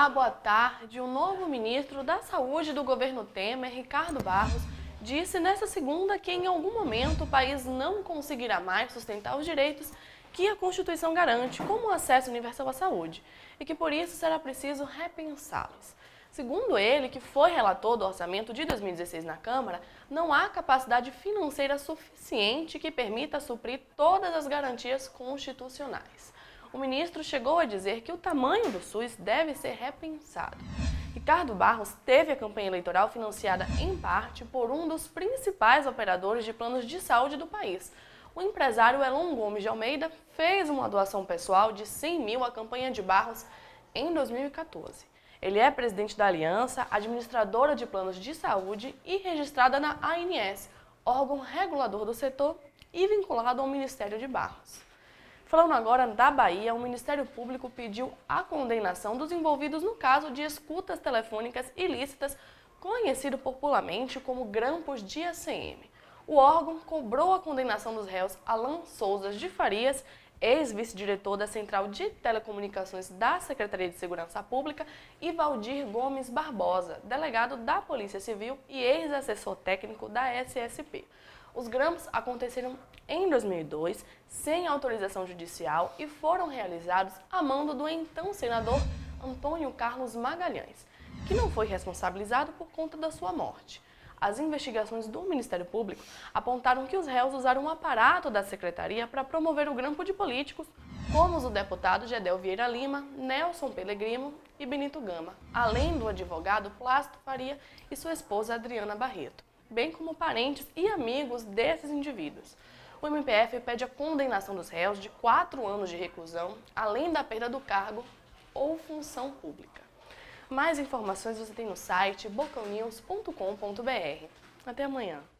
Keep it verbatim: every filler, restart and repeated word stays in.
Olá, boa tarde. O novo ministro da Saúde do governo Temer, Ricardo Barros, disse nesta segunda que em algum momento o país não conseguirá mais sustentar os direitos que a Constituição garante, como o acesso universal à saúde, e que por isso será preciso repensá-los. Segundo ele, que foi relator do orçamento de dois mil e dezesseis na Câmara, não há capacidade financeira suficiente que permita suprir todas as garantias constitucionais. O ministro chegou a dizer que o tamanho do SUS deve ser repensado. Ricardo Barros teve a campanha eleitoral financiada em parte por um dos principais operadores de planos de saúde do país. O empresário Elon Gomes de Almeida fez uma doação pessoal de cem mil à campanha de Barros em dois mil e quatorze. Ele é presidente da Aliança, administradora de planos de saúde e registrada na A N S, órgão regulador do setor e vinculado ao Ministério de Barros. Falando agora da Bahia, o Ministério Público pediu a condenação dos envolvidos no caso de escutas telefônicas ilícitas, conhecido popularmente como grampos de A C M. O órgão cobrou a condenação dos réus Alan Souza de Farias, ex-vice-diretor da Central de Telecomunicações da Secretaria de Segurança Pública, e Valdir Gomes Barbosa, delegado da Polícia Civil e ex-assessor técnico da S S P. Os grampos aconteceram em dois mil e dois, sem autorização judicial, e foram realizados a mando do então senador Antônio Carlos Magalhães, que não foi responsabilizado por conta da sua morte. As investigações do Ministério Público apontaram que os réus usaram um aparato da secretaria para promover o grampo de políticos, como os do deputado Gedel Vieira Lima, Nelson Pellegrino e Benito Gama, além do advogado Plácido Faria e sua esposa Adriana Barreto, bem como parentes e amigos desses indivíduos. O M P F pede a condenação dos réus de quatro anos de reclusão, além da perda do cargo ou função pública. Mais informações você tem no site bocão news ponto com ponto br. Até amanhã.